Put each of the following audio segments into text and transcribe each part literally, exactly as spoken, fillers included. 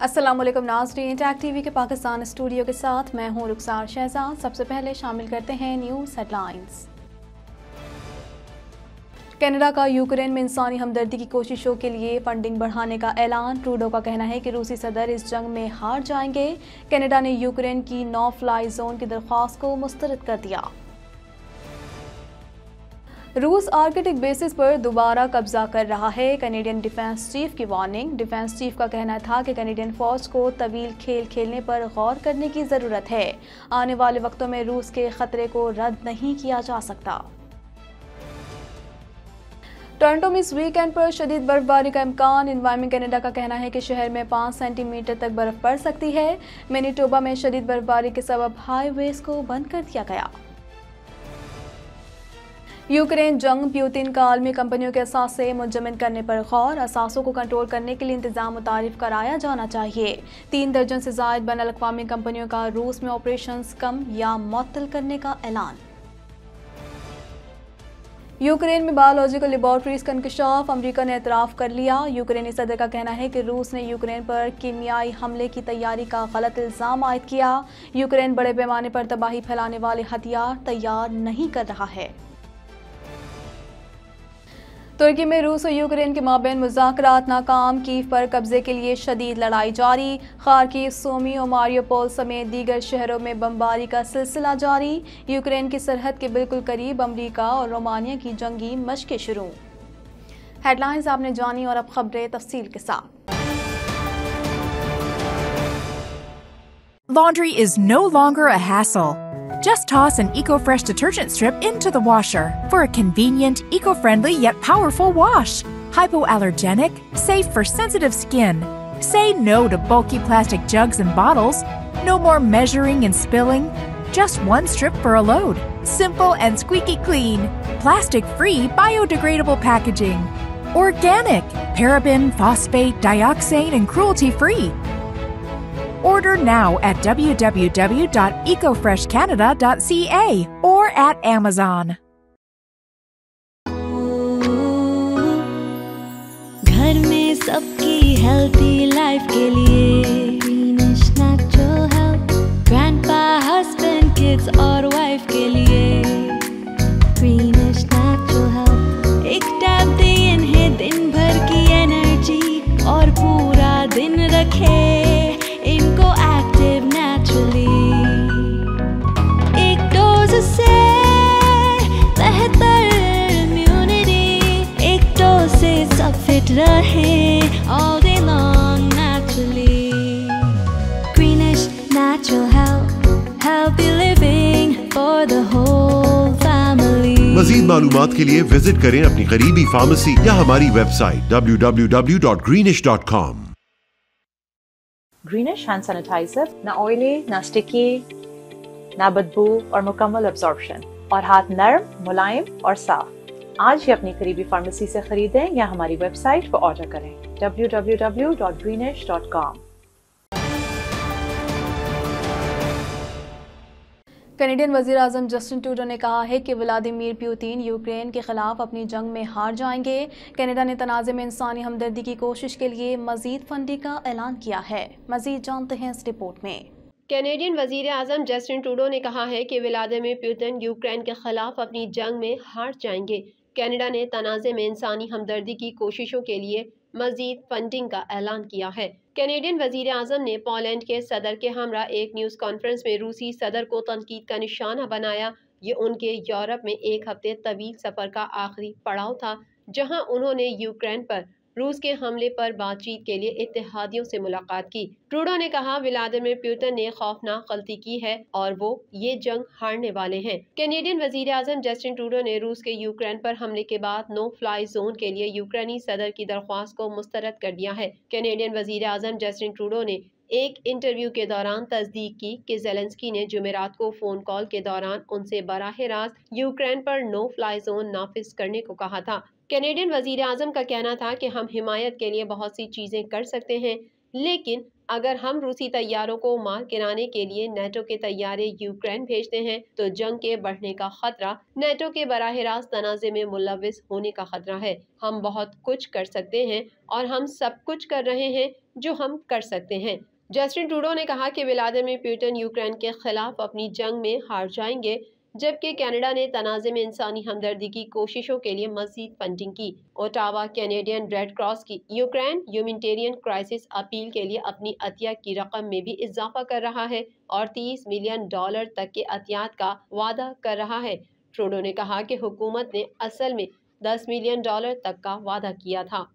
अस्सलाम वालेकुम नाज़रीन, टैग टीवी के पाकिस्तान स्टूडियो के साथ मैं हूं रुखसार शहजाद। सबसे पहले शामिल करते हैं न्यूज़ हेडलाइंस। कनाडा का यूक्रेन में इंसानी हमदर्दी की कोशिशों के लिए फंडिंग बढ़ाने का ऐलान। ट्रूडो का कहना है कि रूसी सदर इस जंग में हार जाएंगे। कनाडा ने यूक्रेन की नो फ्लाई जोन की दरख्वास्त को मुस्तरद कर दिया। रूस आर्कटिक बेसिस पर दोबारा कब्जा कर रहा है। कनेडियन डिफेंस चीफ की वार्निंग। डिफेंस चीफ का कहना था कि कनेडियन फौज को तवील खेल खेलने पर गौर करने की ज़रूरत है। आने वाले वक्तों में रूस के खतरे को रद्द नहीं किया जा सकता। टोरंटो में इस वीकेंड पर शदीद बर्फबारी का इम्कान। एनवायरमेंट कनाडा का कहना है कि शहर में पाँच सेंटीमीटर तक बर्फ पड़ सकती है। मैनीटोबा में शदीद बर्फबारी के सबब हाईवेज को बंद कर दिया गया। यूक्रेन जंग प्यूतिन का आलमी कंपनियों के असासे मुंजमद करने पर गौर। असासों को कंट्रोल करने के लिए इंतजाम मुतारिफ कराया जाना चाहिए। तीन दर्जन से जायद बैनुल अक़वामी कंपनियों का रूस में ऑपरेशंस कम या मुअत्तल करने का ऐलान। यूक्रेन में बायोलॉजिकल लेबॉर्ट्रीज का इंकशाफ। अमरीका ने एतराफ़ कर लिया। यूक्रेनी सदर का कहना है कि रूस ने यूक्रेन पर कीमियाई हमले की तैयारी का गलत इल्ज़ाम आयद किया। यूक्रेन बड़े पैमाने पर तबाही फैलाने वाले हथियार तैयार नहीं कर रहा है। तुर्की में रूस और यूक्रेन के माबैन मुज़ाकरात नाकाम। कीव पर कब्जे के लिए शदीद लड़ाई जारी। खार्किव, सूमी और मारियोपोल समेत दीगर शहरों में बमबारी का सिलसिला जारी। यूक्रेन की सरहद के बिल्कुल करीब अमरीका और रोमानिया की जंगी मशक़ें शुरू। हेडलाइंस आपने जानी और अब खबरें तफसील के साथ। Laundry is no longer a hassle. Just toss an EcoFresh detergent strip into the washer for a convenient, eco-friendly yet powerful wash. Hypoallergenic, safe for sensitive skin. Say no to bulky plastic jugs and bottles. No more measuring and spilling. Just one strip for a load. Simple and squeaky clean. Plastic-free, biodegradable packaging. Organic, paraben, phosphate, dioxane, and cruelty-free. Order now at w w w dot eco fresh canada dot c a or at Amazon. घर में सबकी healthy life के लिए Greenish natural health. Grandpa, husband, kids और wife के लिए Greenish natural health. एक tab दे इन्हें दिन भर की energy और पूरा दिन रखे इनको एक्टिव नेचुरली। एक डोज से बेहतर इम्यूनिटी, एक डोज से सब फिट रहे all day long naturally. Greenish natural health, healthy living for the whole family. मज़ीद मालूमात के लिए विजिट करें अपनी करीबी फार्मेसी या हमारी website W W W dot Greenish dot com. Greenish hand sanitizer ना ऑयली, ना स्टिकी, ना बदबू और मुकम्मल अब्जॉर्प्शन और हाथ नरम, मुलायम और साफ। आज ही अपनी करीबी फार्मेसी से खरीदें या हमारी वेबसाइट पर ऑर्डर करें W W W dot Greenish dot com. Canadian वज़ीर आज़म जस्टिन ट्रूडो ने कहा है कि व्लादिमीर पुतिन यूक्रेन के खिलाफ अपनी जंग में हार जाएंगे। कनाडा ने तनाज़े में इंसानी हमदर्दी की कोशिश के लिए मज़ीद फंडिंग का ऐलान किया है। मज़ीद जानते हैं इस रिपोर्ट में। कैनेडियन वज़ीर आज़म जस्टिन ट्रूडो ने कहा है कि व्लादिमीर पुतिन यूक्रेन के खिलाफ अपनी जंग में हार जाएंगे। कनाडा ने तनाज़े में इंसानी हमदर्दी की कोशिशों के लिए मज़ीद फंडिंग का ऐलान किया है। कैनेडियन वज़ीर आज़म ने पोलैंड के सदर के हमरा एक न्यूज़ कॉन्फ्रेंस में रूसी सदर को तनकीद का निशाना बनाया। ये उनके यूरोप में एक हफ्ते तवील सफ़र का आखिरी पड़ाव था, जहां उन्होंने यूक्रेन पर रूस के हमले पर बातचीत के लिए इत्तेहादियों से मुलाकात की। ट्रूडो ने कहा व्लादिमीर पुतिन ने खौफनाक गलती की है और वो ये जंग हारने वाले हैं। कैनेडियन वज़ीर आज़म जस्टिन ट्रूडो ने रूस के यूक्रेन पर हमले के बाद नो फ्लाई जोन के लिए यूक्रेनी सदर की दरख्वास्त को मुस्तरद कर दिया है। कैनेडियन वज़ीर आज़म जस्टिन ट्रूडो ने एक इंटरव्यू के दौरान तस्दीक की कि ज़ेलेंस्की ने जुमेरात को फ़ोन कॉल के दौरान उनसे बराह रास्त यूक्रेन पर नो फ्लाई जोन नाफिज करने को कहा था। कैनेडियन वज़ीर आज़म का कहना था कि हम हिमायत के लिए बहुत सी चीज़ें कर सकते हैं, लेकिन अगर हम रूसी तैयारों को मार गिराने के लिए नेटो के तैयारे यूक्रेन भेजते हैं तो जंग के बढ़ने का खतरा, नेटो के बराह रास्त तनाज़े में मुलविस होने का खतरा है। हम बहुत कुछ कर सकते हैं और हम सब कुछ कर रहे हैं जो हम कर सकते हैं। जस्टिन ट्रूडो ने कहा कि व्लादिमीर पुतिन यूक्रेन के खिलाफ अपनी जंग में हार जाएंगे, जबकि कनाडा ने तनाज़े में इंसानी हमदर्दी की कोशिशों के लिए मज़ीद फंडिंग की। ओटावा कैनेडियन रेड क्रॉस की यूक्रेन ह्यूमैनिटेरियन क्राइसिस अपील के लिए अपनी अतिया की रकम में भी इजाफा कर रहा है और तीस मिलियन डॉलर तक के अतियात का वादा कर रहा है। ट्रूडो ने कहा कि हुकूमत ने असल में दस मिलियन डॉलर तक का वादा किया था।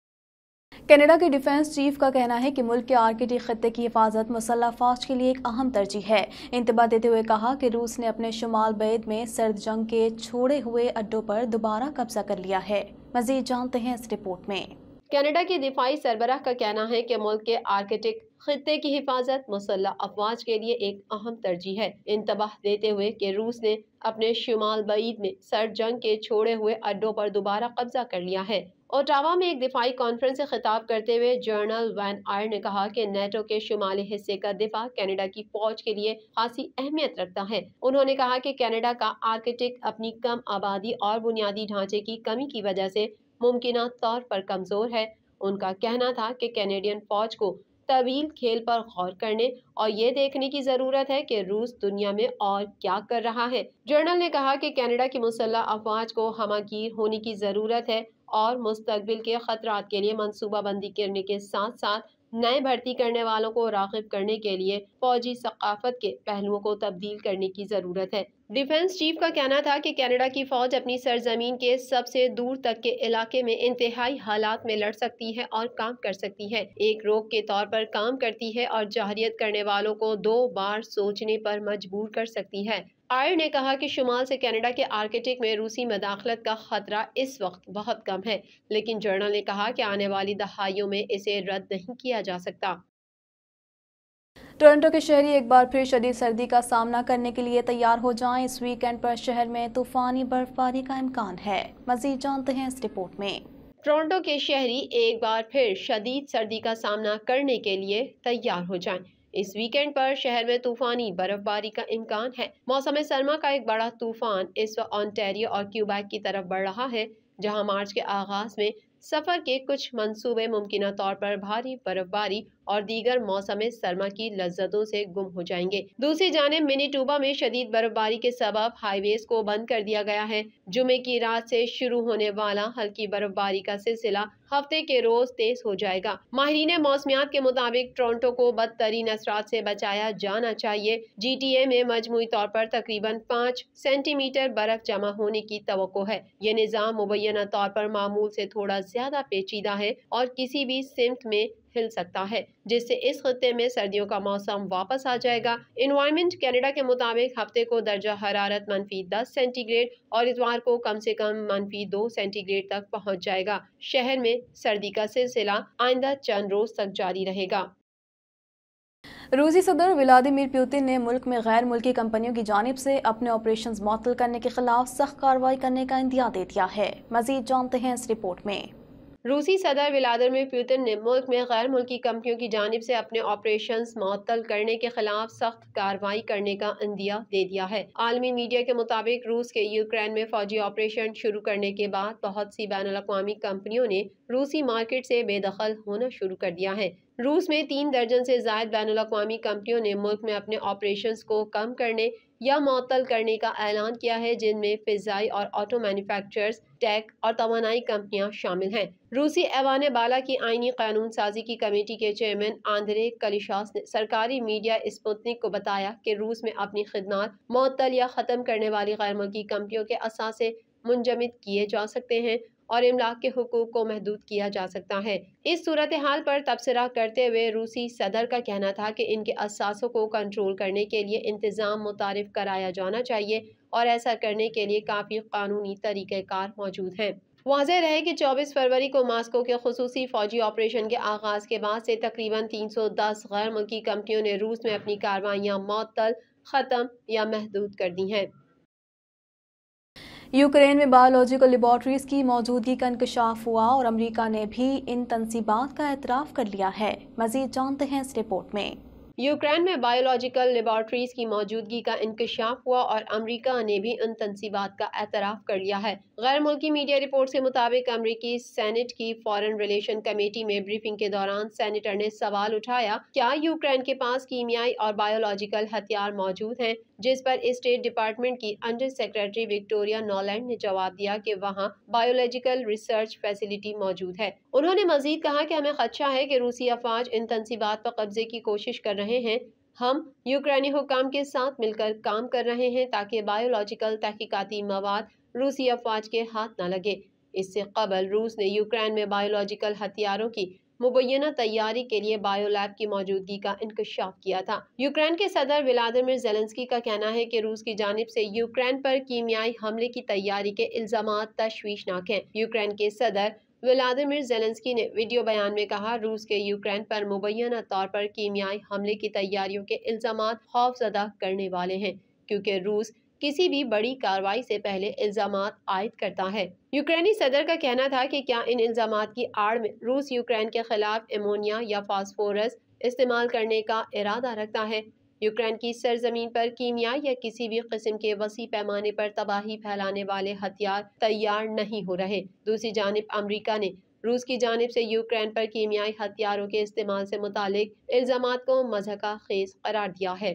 कनाडा के डिफेंस चीफ का कहना है कि मुल्क के आर्कटिक खत्ते की हिफाजत मुसल्लह फौज के लिए एक अहम तरजीह है। इंतबा देते हुए कहा कि रूस ने अपने शुमाल बैद में सर्द जंग के छोड़े हुए अड्डों पर दोबारा कब्जा कर लिया है। मजीद जानते हैं इस रिपोर्ट में। कनाडा के दिफाई सरबराह का कहना है कि मुल्क के आर्कटिक खत्ते की हिफाजत मुसल्लह अफवाज के लिए एक अहम तरजीह है। इंतबाह देते हुए कि रूस ने अपने शुमाल बैद में सर्द जंग के छोड़े हुए अड्डों पर दोबारा कब्जा कर लिया है। ओटावा में एक दिफाई कॉन्फ्रेंस से खिताब करते हुए जनरल वैन आयर ने कहा कि नेटो के शुमाली हिस्से का दिफा कनाडा की फौज के लिए खासी अहमियत रखता है। उन्होंने कहा कि कनाडा का आर्कटिक अपनी कम आबादी और बुनियादी ढांचे की कमी की वजह से मुमकिना तौर पर कमजोर है। उनका कहना था कि कैनेडियन फौज को तवील खेल पर गौर करने और ये देखने की जरूरत है कि रूस दुनिया में और क्या कर रहा है। जनरल ने कहा कि कनाडा की मुसल्लह अफवाज को हमागीर होने की जरूरत है और मुस्तकबिल के खतरात के लिए मंसूबा बंदी करने के साथ साथ नए भर्ती करने वालों को राग़िब करने के लिए फौजी सकाफत के पहलुओं को तब्दील करने की जरूरत है। डिफेंस चीफ का कहना था कि कनाडा की फौज अपनी सरजमीन के सबसे दूर तक के इलाके में इंतहाई हालात में लड़ सकती है और काम कर सकती है, एक रोक के तौर पर काम करती है और जाहिरियत करने वालों को दो बार सोचने पर मजबूर कर सकती है। आयर ने कहा कि शुमाल से कनाडा के आर्कटिक में रूसी मदाखलत का खतरा इस वक्त बहुत कम है, लेकिन जर्नल ने कहा कि आने वाली दहाइयों में इसे रद्द नहीं किया जा सकता। टोरंटो के शहरी एक बार फिर शदीद सर्दी का सामना करने के लिए तैयार हो जाएं। इस वीकेंड पर शहर में तूफानी बर्फबारी का इम्कान है। मजीद जानते हैं इस रिपोर्ट में। टोरंटो के शहरी एक बार फिर शदीद सर्दी का सामना करने के लिए तैयार हो जाएं। इस वीकेंड पर शहर में तूफानी बर्फबारी का इम्कान है। मौसम सरमा का एक बड़ा तूफान इस वक्त ओंटारियो और क्यूबेक की तरफ बढ़ रहा है, जहां मार्च के आगाज में सफर के कुछ मंसूबे मुमकिना तौर पर भारी बर्फबारी और दीगर मौसम सरमा की लज्जतों से गुम हो जाएंगे। दूसरी जानिब मैनीटोबा में शदीद बर्फबारी के सबब हाईवेज को बंद कर दिया गया है। जुमे की रात से शुरू होने वाला हल्की बर्फबारी का सिलसिला हफ्ते के रोज तेज हो जाएगा। माहिरीन मौसमियात के मुताबिक टोरंटो को बदतरीन असरात से बचाया जाना चाहिए। जी टी ए में मजमूई तौर पर तकरीबन पाँच सेंटीमीटर बर्फ जमा होने की तवक्को है। ये निज़ाम मुबैना तौर पर मामूल से थोड़ा ज्यादा पेचीदा है और किसी भी सिमत में हिल सकता है, जिससे इस खत्ते में सर्दियों का मौसम वापस आ जाएगा। एनवायरमेंट कनाडा के मुताबिक हफ्ते को दर्जा हरारत मनफी दस सेंटीग्रेड और इतवार को कम से कम मनफी दो सेंटीग्रेड तक पहुंच जाएगा। शहर में सर्दी का सिलसिला आइंदा चंद रोज तक जारी रहेगा। रूसी सदर व्लादिमीर पुतिन ने मुल्क में गैर मुल्की कंपनियों की जानिब से अपने ऑपरेशंस मुअत्तल करने के खिलाफ सख्त कार्रवाई करने का इंदिया दे दिया है। मजीद जानते हैं इस रिपोर्ट में। रूसी सदर व्लादिमीर पुतिन ने मुल्क में गैर मुल्की कंपनियों की जानिब से अपने ऑपरेशंस मुअत्तल करने के खिलाफ सख्त कार्रवाई करने का इंदिया दे दिया है। आलमी मीडिया के मुताबिक रूस के यूक्रेन में फौजी ऑपरेशन शुरू करने के बाद बहुत सी बैनुल अक़वामी कंपनियों ने रूसी मार्केट से बेदखल होना शुरू कर दिया है। रूस में तीन दर्जन से जायद बैनुल अक़वामी कंपनियों ने मुल्क में अपने ऑपरेशंस को कम करने या मुअत्तल करने का ऐलान किया है, जिनमें फिजाई और ऑटो मैन्युफैक्चरर्स, टेक और तवानाई कंपनियां शामिल हैं। रूसी ऐवान बाला की आईनी कानून साजी की कमेटी के चेयरमैन आंद्रे कलिशास ने सरकारी मीडिया स्पुतनिक को बताया कि रूस में अपनी खिदमात मुअत्तल या ख़त्म करने वाली गैर मुल्की कंपनियों के असासे मुंजमद किए जा सकते हैं और इमलाक के हुकूक को महदूद किया जा सकता है। इस सूरत हाल पर तबसरा करते हुए रूसी सदर का कहना था कि इनके असासों को कंट्रोल करने के लिए इंतज़ाम मुतारिफ कराया जाना चाहिए और ऐसा करने के लिए काफ़ी कानूनी तरीक़ेकार मौजूद हैं। वाज़ेह रहे कि चौबीस फरवरी को मास्को के खुसूसी फौजी ऑपरेशन के आगाज़ के बाद से तकरीबन तीन सौ दस गैर मुल्की कंपनियों ने रूस में अपनी कार्रवाइयाँ मुअत्तल, ख़त्म या महदूद कर दी हैं। यूक्रेन में बायोलॉजिकल लेबॉर्ट्रीज की मौजूदगी का इंकशाफ हुआ और अमेरिका ने भी इन तंसीबात का एतराफ़ कर लिया है। मज़ीद जानते हैं इस रिपोर्ट में। यूक्रेन में बायोलॉजिकल लेबॉर्ट्रीज की मौजूदगी का इंकशाफ हुआ और अमेरिका ने भी उन तंसीबात का एतराफ़ कर लिया है। गैर मुल्की मीडिया रिपोर्ट के मुताबिक अमेरिकी सेनेट की फॉरेन रिलेशन कमेटी में ब्रीफिंग के दौरान सेनेटर ने सवाल उठाया, क्या यूक्रेन के पास कीमियाई और बायोलॉजिकल हथियार मौजूद हैं, जिस पर स्टेट डिपार्टमेंट की अंडर सेक्रेटरी विक्टोरिया नॉलैंड ने जवाब दिया कि वहाँ बायोलॉजिकल रिसर्च फैसिलिटी मौजूद है। उन्होंने मजीद कहा कि हमें खदशा है कि रूसी अफवाज इन तंसीबात पर कब्जे की कोशिश कर रहे हैं। हम यूक्रेनी हुक्काम के साथ मिलकर काम कर रहे हैं ताकि बायोलॉजिकल तहकीकाती मवाद रूसी अफवाज के हाथ न लगे। इससे कबल रूस ने यूक्रेन में बायोलॉजिकल हथियारों की मुबैना तैयारी के लिए बायोलैब की मौजूदगी का इंकशाफ किया था। यूक्रेन के सदर व्लादिमीर ज़ेलेंस्की का कहना है कि रूस की जानिब से यूक्रेन पर कीमियाई हमले की तैयारी के इल्जामात तशवीशनाक हैं। यूक्रेन के सदर व्लादिमीर ज़ेलेंस्की ने वीडियो बयान में कहा, रूस के यूक्रेन पर मुबैना तौर पर कीमियाई हमले की तैयारियों के इल्जामात खौफजदा करने वाले हैं, क्योंकि रूस किसी भी बड़ी कार्रवाई से पहले इल्जामात आयद करता है। यूक्रेनी सदर का कहना था कि क्या इन इल्जामात की आड़ में रूस यूक्रेन के खिलाफ एमोनिया या फास्फोरस इस्तेमाल करने का इरादा रखता है। यूक्रेन की सरजमीन पर कीमिया या किसी भी किस्म के वसी पैमाने पर तबाही फैलाने वाले हथियार तैयार नहीं हो रहे। दूसरी जानिब अमरीका ने रूस की जानिब से यूक्रेन पर कीमियाई हथियारों के इस्तेमाल से मुतालिक इल्जामात को मज़हका खेज करार दिया है।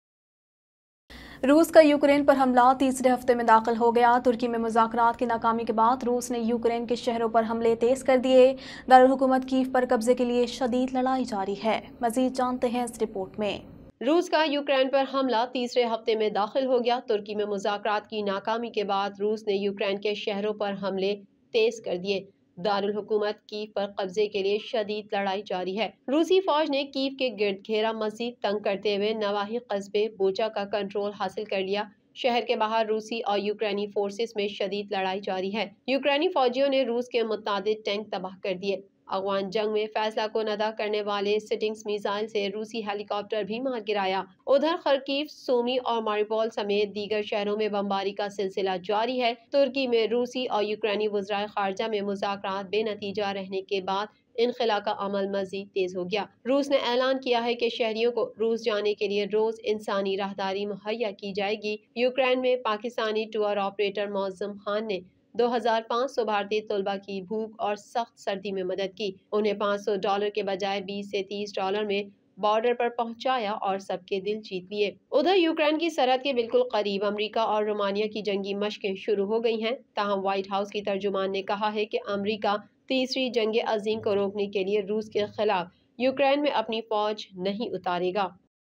रूस का यूक्रेन पर हमला तीसरे हफ्ते में दाखिल हो गया। तुर्की में मुज़ाकरात की नाकामी के बाद रूस ने यूक्रेन के शहरों पर हमले तेज कर दिए। दारुल हुकूमत कीव पर कब्जे के लिए शदीद लड़ाई जारी है। मज़ीद जानते हैं इस रिपोर्ट में। रूस का यूक्रेन पर हमला तीसरे हफ्ते में दाखिल हो गया। तुर्की में मुज़ाकरात की नाकामी के बाद रूस ने यूक्रेन के शहरों पर हमले तेज कर दिए। दारुल हुकूमत कीव पर कब्जे के लिए शदीद लड़ाई जारी है। रूसी फौज ने कीव के गिर्द घेरा मजीद तंग करते हुए नवाही कस्बे बोचा का कंट्रोल हासिल कर लिया। शहर के बाहर रूसी और यूक्रेनी फोर्सेस में शदीद लड़ाई जारी है। यूक्रेनी फौजियों ने रूस के मुतादिद टैंक तबाह कर दिए। अफगान जंग में फैसला को नदा करने वाले सिटिंग्स मिसाइल से रूसी हेलीकॉप्टर भी मार गिराया। उधर खर्कीव, सूमी और मारिउपोल समेत दीगर शहरों में बमबारी का सिलसिला जारी है। तुर्की में रूसी और यूक्रेनी वज़राए खारजा में मुज़ाकरात बेनतीजा रहने के बाद इनखला का अमल मजीद तेज हो गया। रूस ने ऐलान किया है कि शहरियों को रूस जाने के लिए रोज इंसानी राहदारी मुहैया की जाएगी। यूक्रेन में पाकिस्तानी टूर ऑपरेटर मौज़म खान ने दो हज़ार पाँच सौ भारतीय तलबा की भूख और सख्त सर्दी में मदद की। उन्हें पाँच सौ डॉलर के बजाय बीस से तीस डॉलर में बॉर्डर पर पहुंचाया और सबके दिल जीत लिए। उधर यूक्रेन की सरहद के बिल्कुल करीब अमेरिका और रोमानिया की जंगी मशकें शुरू हो गई हैं। ताहम व्हाइट हाउस की तर्जुमान ने कहा है कि अमेरिका तीसरी जंग अजीम को रोकने के लिए रूस के खिलाफ यूक्रेन में अपनी फौज नहीं उतारेगा।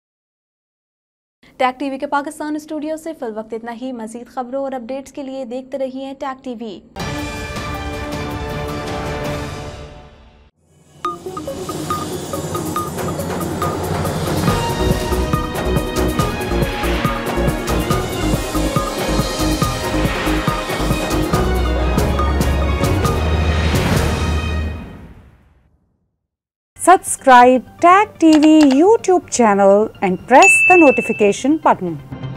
टैग टीवी के पाकिस्तान स्टूडियो से फिल वक्त इतना ही। मजीद खबरों और अपडेट्स के लिए देखते रहिए Tag TV. Subscribe Tag T V YouTube channel and press the notification button.